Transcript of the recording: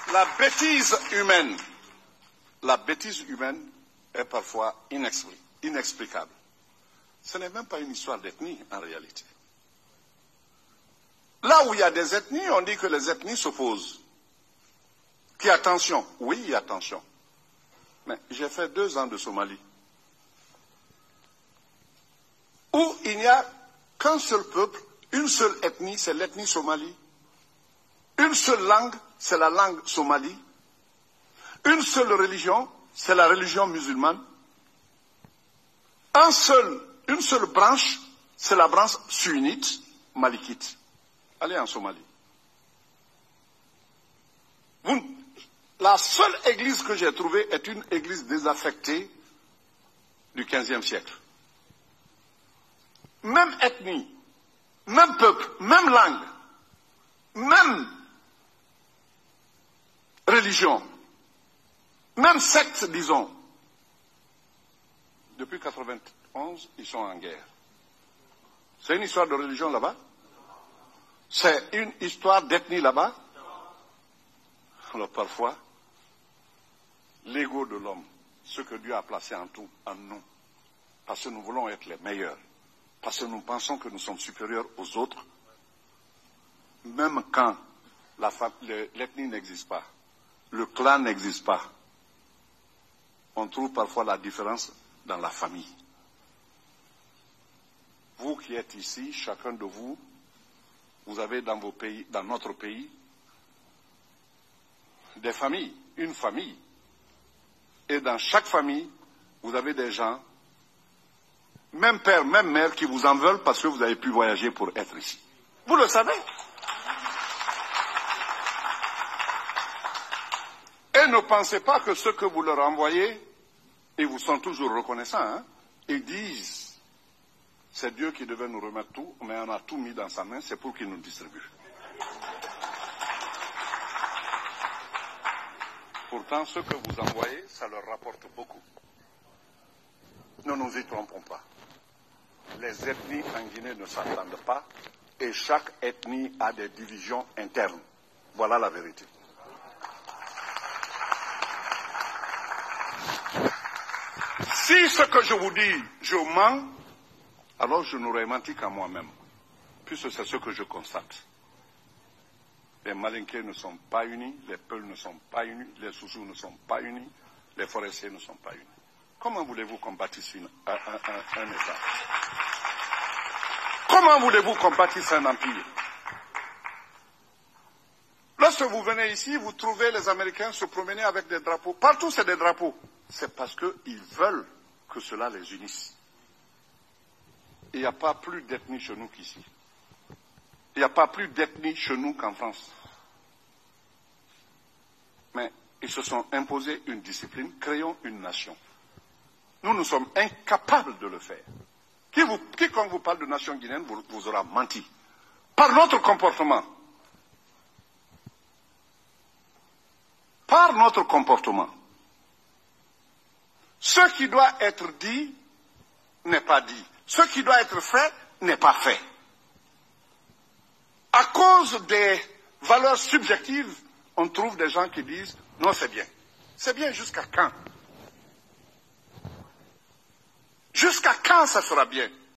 la bêtise humaine est parfois inexplicable. Ce n'est même pas une histoire d'ethnie en réalité. Là où il y a des ethnies, on dit que les ethnies s'opposent. Qu'il y a tension. Oui, il y a tension. Mais j'ai fait 2 ans de Somalie, où il n'y a qu'un seul peuple, une seule ethnie, c'est l'ethnie somalie. Une seule langue, c'est la langue somalie. Une seule religion, c'est la religion musulmane. Une seule branche, c'est la branche sunnite, malikite. Allez en Somalie. La seule église que j'ai trouvée est une église désaffectée du XVe siècle. Même ethnie, même peuple, même langue, même religion, même secte, disons. Depuis 1991, ils sont en guerre. C'est une histoire de religion là-bas? C'est une histoire d'ethnie là-bas? Alors parfois, l'ego de l'homme, ce que Dieu a placé en nous, parce que nous voulons être les meilleurs, parce que nous pensons que nous sommes supérieurs aux autres, même quand l'ethnie n'existe pas, le clan n'existe pas, on trouve parfois la différence dans la famille. Vous qui êtes ici, chacun de vous, vous avez dans vos pays, dans notre pays, des familles, une famille. Et dans chaque famille, vous avez des gens, même père, même mère, qui vous en veulent parce que vous avez pu voyager pour être ici. Vous le savez. Et ne pensez pas que ce que vous leur envoyez, ils vous sont toujours reconnaissants, hein, ils disent, c'est Dieu qui devait nous remettre tout, mais on a tout mis dans sa main, c'est pour qu'il nous distribue. Pourtant, ce que vous envoyez, ça leur rapporte beaucoup. Ne nous y trompons pas. Les ethnies en Guinée ne s'entendent pas et chaque ethnie a des divisions internes. Voilà la vérité. Si ce que je vous dis, je mens, alors je n'aurais menti qu'à moi-même, puisque c'est ce que je constate. Les Malinqués ne sont pas unis, les Peuls ne sont pas unis, les Soussous ne sont pas unis, les Forestiers ne sont pas unis. Comment voulez-vous qu'on bâtisse un État? Comment voulez-vous qu'on bâtisse un empire? Lorsque vous venez ici, vous trouvez les Américains se promener avec des drapeaux. Partout, c'est des drapeaux. C'est parce qu'ils veulent que cela les unisse. Il n'y a pas plus d'ethnie chez nous qu'ici. Il n'y a pas plus d'ethnie chez nous qu'en France. Mais ils se sont imposés une discipline, créons une nation. Nous sommes incapables de le faire. Quiconque vous parle de nation guinéenne vous aura menti. Par notre comportement. Par notre comportement. Ce qui doit être dit n'est pas dit. Ce qui doit être fait n'est pas fait. À cause des valeurs subjectives, on trouve des gens qui disent « non, c'est bien ». C'est bien jusqu'à quand? Jusqu'à quand ça sera bien?